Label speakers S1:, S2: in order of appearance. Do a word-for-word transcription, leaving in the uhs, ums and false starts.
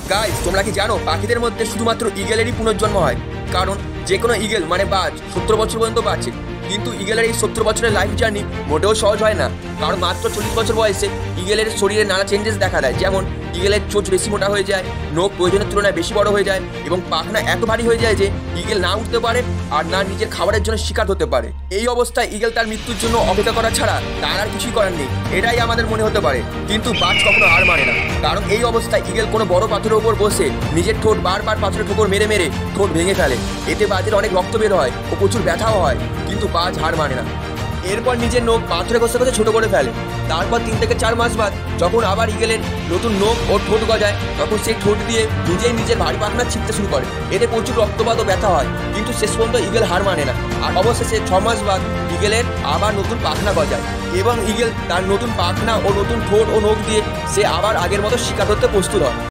S1: Guys, তোমরা কি জানো পাখিদের মধ্যে শুধুমাত্র ইগেলেরই পুনর্জন্ম হয়? কারণ যে কোনো ইগেল মানে বাজ সত্তর বছর পর্যন্ত বাঁচে, কিন্তু ইগেলের এই সত্তর বছরের লাইফ জার্নি মোটেও সহজ হয় না। কারণ মাত্র চল্লিশ বছর বয়সে ইগেলের শরীরে নানা চেঞ্জেস দেখা দেয়, যেমন ইগেলের চোঁচ বেশি মোটা হয়ে যায়, নখ প্রয়োজনের তুলনায় বেশি বড় হয়ে যায় এবং পাখনা এত ভারী হয়ে যায় যে ইগেল না উঠতে পারে আর না নিজের খাবারের জন্য শিকার হতে পারে। এই অবস্থায় ইগেল তার মৃত্যুর জন্য অপেক্ষা করা ছাড়া তার আর কিছুই করার নেই, এটাই আমাদের মনে হতে পারে। কিন্তু বাজ কখনো হার মানে না, কারণ এই অবস্থায় ইগেল কোনো বড় পাথরের উপর বসে নিজের ঠোঁট বারবার পাথরের ঠোকর মেরে মেরে ঠোঁট ভেঙে ফেলে। এতে বাজের অনেক রক্ত বের হয় ও প্রচুর ব্যথাও হয়, কিন্তু বাজ হার মানে না। এরপর নিজের নখ পাথরে ঘষে ঘষে ছোট করে ফেলে। তারপর তিন থেকে চার মাস বাদ যখন আবার ইগেলের নতুন নখ ও ঠোঁট গজায়, তখন সেই ঠোঁট দিয়ে নিজেই নিজের ভারী পাখনা ছিঁড়তে শুরু করে। এতে প্রচুর রক্তপাত ও ব্যথা হয়, কিন্তু শেষ পর্যন্ত ইগেল হার মানে না আর অবশেষে ছ মাস বাদ ইগেলের আবার নতুন পাখনা গজায় এবং ইগেল তার নতুন পাখনা ও নতুন ঠোঁট ও নখ দিয়ে সে আবার আগের মতো শিকার করতে প্রস্তুত হয়।